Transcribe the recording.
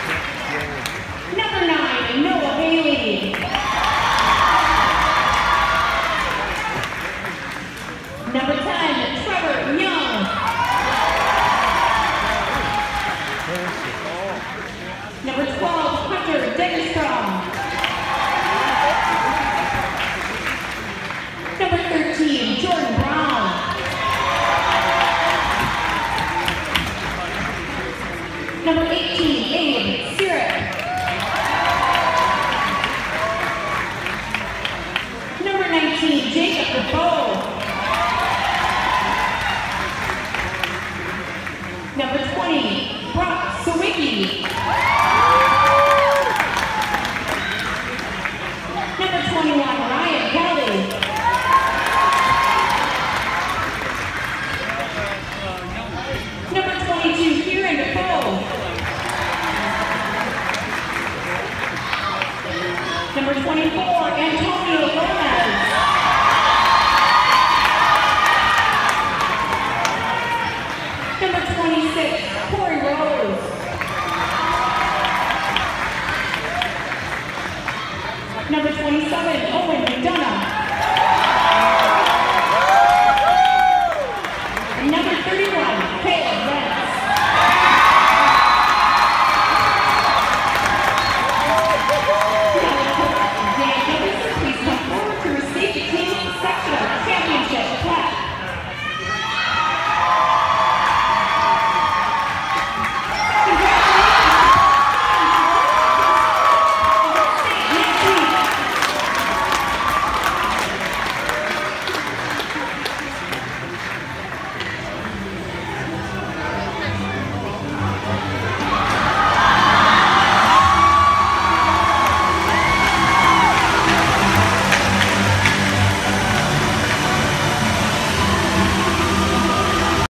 Number 9, Noah Haley. Number 10, Trevor Young. Number 12, Hunter Degerstrom. Number 13, Jordan Brown. Number 18, Abe Sirik. Number 19, Jacob DeBow. Number 20, Brock Sawicki. Number 21, Ryan Kelly. Number 22, Kieran Defoe. Number 24, Antonio Gomez. Number 26, Corey Rose. Number 27,